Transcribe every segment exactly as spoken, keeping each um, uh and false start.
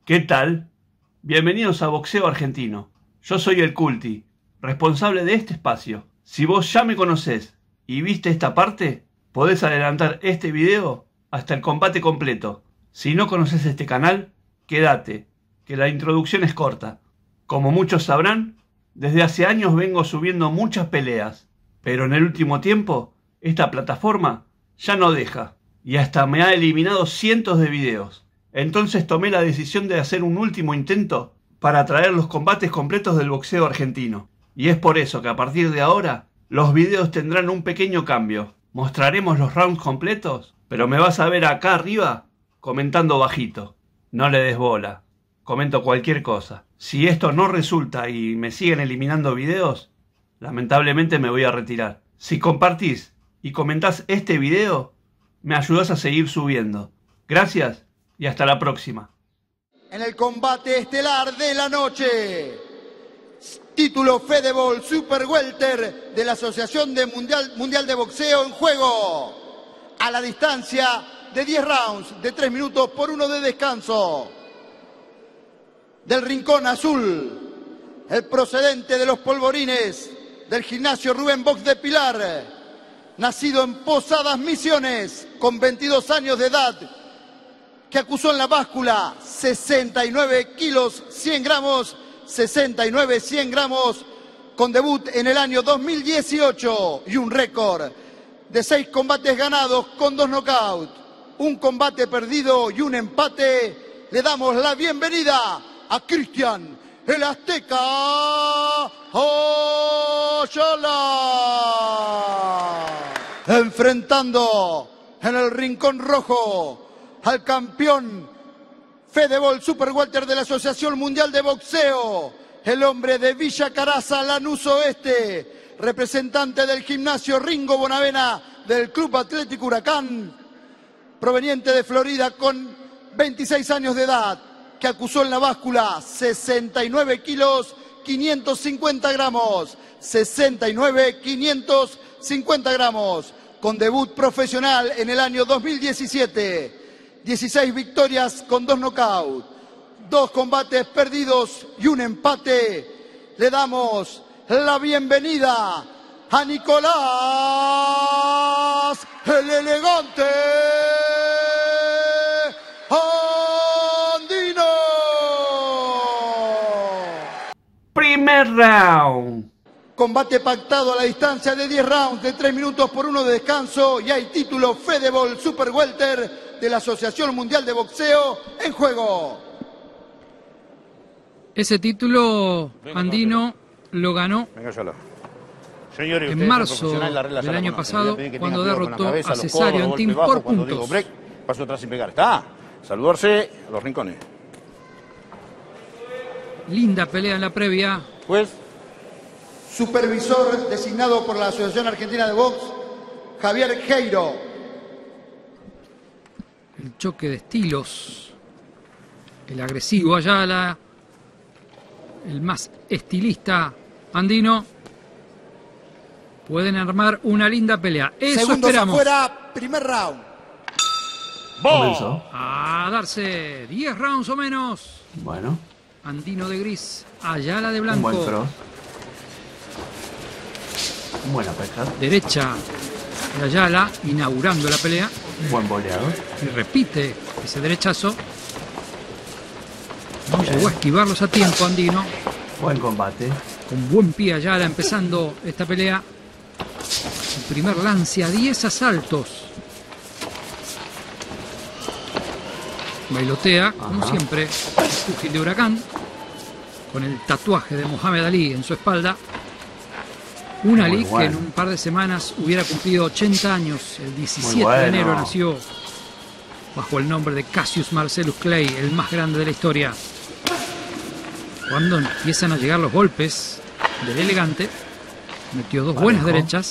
¿Qué tal? Bienvenidos a Boxeo Argentino. Yo soy el Culti, responsable de este espacio. Si vos ya me conocés y viste esta parte, podés adelantar este video hasta el combate completo. Si no conoces este canal, quédate, que la introducción es corta. Como muchos sabrán, desde hace años vengo subiendo muchas peleas, pero en el último tiempo, esta plataforma ya no deja, y hasta me ha eliminado cientos de videos. Entonces tomé la decisión de hacer un último intento para traer los combates completos del boxeo argentino. Y es por eso que a partir de ahora, los videos tendrán un pequeño cambio. Mostraremos los rounds completos, pero me vas a ver acá arriba comentando bajito. No le des bola, comento cualquier cosa. Si esto no resulta y me siguen eliminando videos, lamentablemente me voy a retirar. Si compartís y comentás este video, me ayudás a seguir subiendo. Gracias y hasta la próxima. En el combate estelar de la noche, título Fedebol Super Welter de la Asociación de Mundial, Mundial de Boxeo en juego, a la distancia de diez rounds, de tres minutos por uno de descanso. Del rincón azul, el procedente de los polvorines del gimnasio Rubén Box de Pilar, nacido en Posadas Misiones, con veintidós años de edad, que acusó en la báscula sesenta y nueve kilos, cien gramos, sesenta y nueve, cien gramos, con debut en el año dos mil dieciocho y un récord de seis combates ganados con dos knockouts, un combate perdido y un empate. Le damos la bienvenida a Cristian el Azteca Ayala, enfrentando en el rincón rojo al campeón Fedebol Super Welter de la Asociación Mundial de Boxeo, el hombre de Villa Caraza, Lanús Oeste, representante del gimnasio Ringo Bonavena del Club Atlético Huracán, proveniente de Florida, con veintiséis años de edad, que acusó en la báscula sesenta y nueve kilos, quinientos cincuenta gramos, sesenta y nueve, quinientos cincuenta gramos, con debut profesional en el año dos mil diecisiete. dieciséis victorias con dos knockouts, dos combates perdidos y un empate. Le damos la bienvenida a Nicolás el Elegante Andino. Primer round. Combate pactado a la distancia de diez rounds, de tres minutos por uno de descanso, y hay título Fedebol Super Welter de la Asociación Mundial de Boxeo en juego. Ese título andino lo ganó Señores, en marzo del año pasado, cuando derrotó a Cesario Antín por puntos. Break, paso atrás sin pegar. Está. Saludarse a los rincones. Linda pelea en la previa. Pues, Supervisor designado por la Asociación Argentina de Box, Javier Geiro. El choque de estilos. El agresivo Ayala. El más estilista andino. Pueden armar una linda pelea. Eso Segundos esperamos. afuera, primer round. Comenzó. A darse diez rounds o menos. Bueno, Andino de gris, Ayala de un blanco. buen cross. Buena pesca. Derecha de Ayala, inaugurando la pelea. Buen boleador. Y repite ese derechazo. No llegó a esquivarlos a tiempo Andino. Buen combate. Con buen pie Ayala empezando esta pelea. El primer lance a diez asaltos. Bailotea, como Ajá. siempre, el púgil de Huracán, con el tatuaje de Mohamed Ali en su espalda. Un Muy Ali bueno. que en un par de semanas hubiera cumplido ochenta años. El diecisiete bueno. de enero nació bajo el nombre de Cassius Marcellus Clay, el más grande de la historia. Cuando empiezan a llegar los golpes del Elegante, metió dos Parejo. buenas derechas.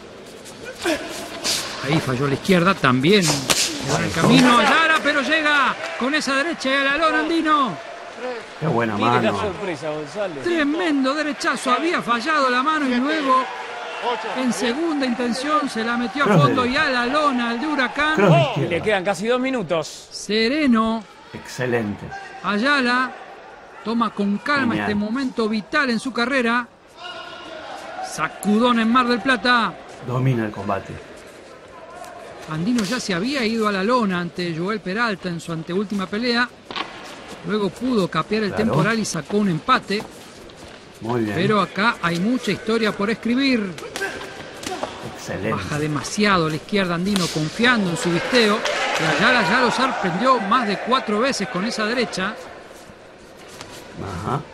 Ahí falló a la izquierda, también quedó en el camino Ayala, pero llega con esa derecha y a la lona Andino. Qué buena mano. Tremendo derechazo, había fallado la mano y luego en segunda intención se la metió a Cross fondo de- y a la lona el de Huracán. Cross de Y izquierda. le quedan casi dos minutos. Sereno, Excelente. Ayala toma con calma Genial. este momento vital en su carrera. Sacudón en Mar del Plata. Domina el combate. Andino ya se había ido a la lona ante Joel Peralta en su anteúltima pelea. Luego pudo capear el Claro. temporal y sacó un empate. Muy bien. Pero acá hay mucha historia por escribir. Excelente. Baja demasiado a la izquierda Andino, confiando en su visteo. Y Ayala ya lo sorprendió más de cuatro veces con esa derecha. Ajá.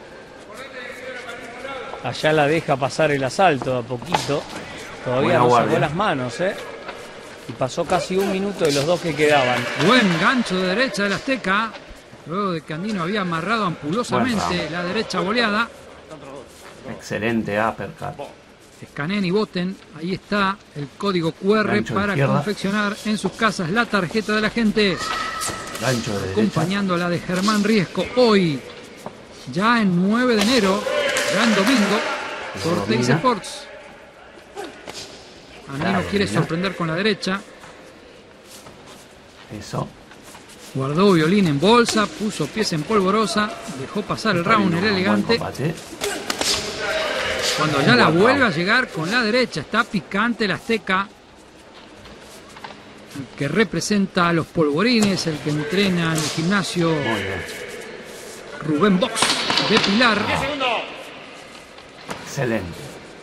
Ayala deja pasar el asalto a poquito. Todavía Buena no guardia. sacó las manos, ¿eh? Y pasó casi un minuto de los dos que quedaban. Buen gancho de derecha del Azteca. Luego de que Andino había amarrado ampulosamente Buen la derecha boleada. Excelente uppercut. Escaneen y voten. Ahí está el código Q R Gancho de para izquierda. confeccionar en sus casas la tarjeta de la gente. Gancho de derecha. Acompañando la de Germán Riesco hoy. Ya en nueve de enero. Gran domingo. Por Domina. Teis Sports. Andino Claro, quiere domina. sorprender con la derecha. Eso. Guardó violín en bolsa. Puso pies en polvorosa. Dejó pasar el Está round viendo el un buen elegante. combate. Cuando ya la Buen vuelve a round. llegar con la derecha. Está picante el Azteca. El que representa a los polvorines. El que entrena en el gimnasio Muy bien. Rubén Box de Pilar. Excelente.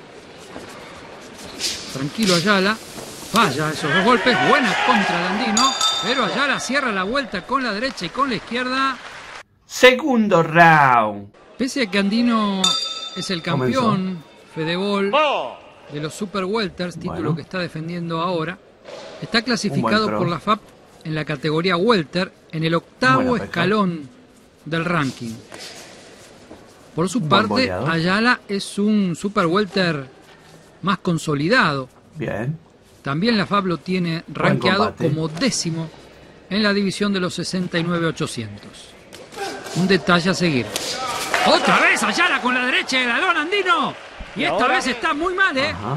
Tranquilo Ayala. Falla esos dos golpes. Buena contra de Andino. Pero Ayala cierra la vuelta con la derecha y con la izquierda. Segundo round. Pese a que Andino es el campeón Fedebol de los Super Welters, título Bueno. que está defendiendo ahora, está clasificado pro. por la F A P en la categoría Welter en el octavo Buena pelea. escalón del ranking. Por su Un buen parte, boleador. Ayala es un Super Welter más consolidado. Bien. También la F A B lo tiene rankeado combate. como décimo en la división de los sesenta y nueve ochocientos. Un detalle a seguir. Otra vez Ayala con la derecha de Dalón Andino. Y Y esta ahora- vez está muy mal, ¿eh? Ajá.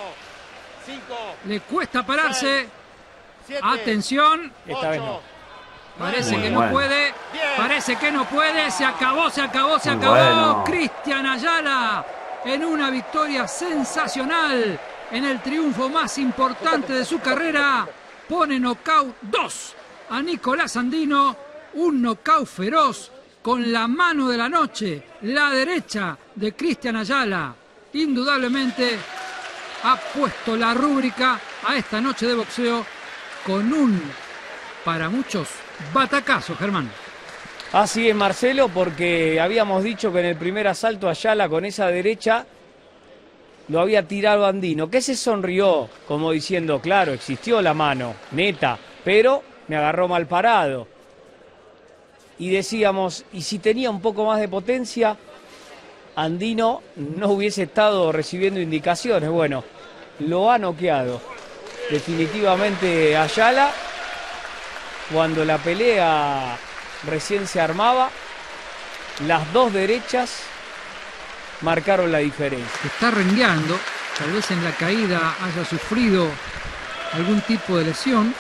Le cuesta pararse. Atención. Esta vez no. Parece Muy que no bueno. puede. Parece que no puede. Se acabó, se acabó, se Muy acabó. bueno. Cristian Ayala en una victoria sensacional. En el triunfo más importante de su carrera. Pone knockout dos a Nicolás Andino. Un knockout feroz con la mano de la noche. La derecha de Cristian Ayala. Indudablemente ha puesto la rúbrica a esta noche de boxeo con un, para muchos, batacazo, Germán. Así es, Marcelo, porque habíamos dicho que en el primer asalto Ayala con esa derecha lo había tirado Andino, que se sonrió como diciendo, claro, existió la mano, neta, pero me agarró mal parado. Y decíamos, y si tenía un poco más de potencia, Andino no hubiese estado recibiendo indicaciones. Bueno, lo ha noqueado definitivamente Ayala. Cuando la pelea recién se armaba, las dos derechas marcaron la diferencia. Está rengueando, tal vez en la caída haya sufrido algún tipo de lesión.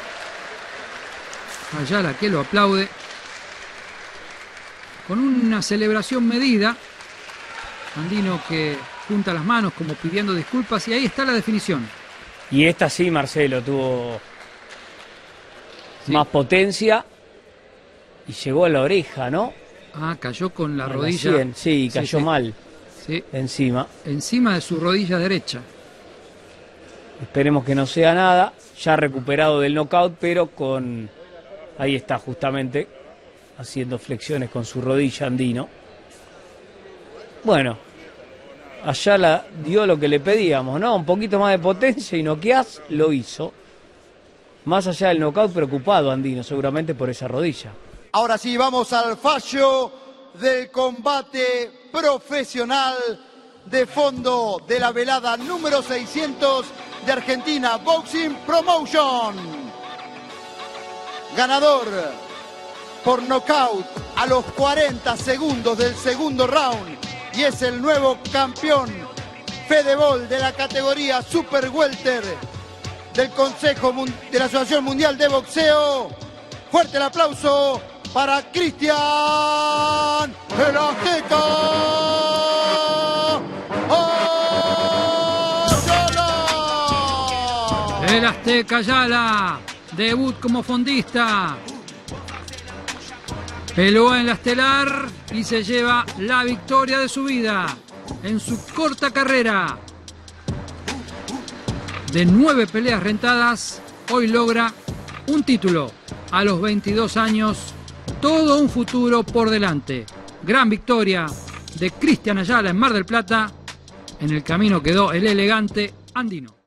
Ayala que lo aplaude con una celebración medida. Andino que junta las manos como pidiendo disculpas y ahí está la definición. Y esta sí, Marcelo, tuvo Sí. más potencia y llegó a la oreja, ¿no? Ah, cayó con la A la rodilla. sien, sí, cayó sí. mal Sí, encima. encima de su rodilla derecha. Esperemos que no sea nada. Ya recuperado del knockout, pero con... Ahí está justamente, haciendo flexiones con su rodilla Andino. Bueno, Ayala dio lo que le pedíamos, ¿no? Un poquito más de potencia y noqueás, lo hizo. Más allá del knockout, preocupado Andino, seguramente por esa rodilla. Ahora sí, vamos al fallo del combate profesional de fondo de la velada número seiscientos de Argentina Boxing Promotion. Ganador por nocaut a los cuarenta segundos del segundo round y es el nuevo campeón Fedebol de la categoría Super Welter del Consejo Mun- de la Asociación Mundial de Boxeo. Fuerte el aplauso para Cristian el Azteca Ayala. El Azteca Ayala, debut como fondista. Peleó en la estelar y se lleva la victoria de su vida en su corta carrera. De nueve peleas rentadas, hoy logra un título. A los veintidós años, todo un futuro por delante. Gran victoria de Cristian Ayala en Mar del Plata. En el camino quedó el elegante andino.